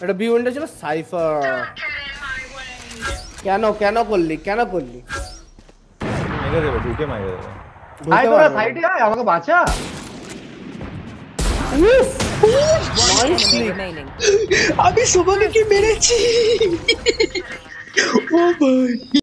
এটা B window ছিল cipher. কেন করলি মেরে দেবে, ঢুকে মেরে দেবে। ভাই তোরা সাইডে আয়, আমাকে বাঁচা। আমি সবাইকে মেরেছি। ও ভাই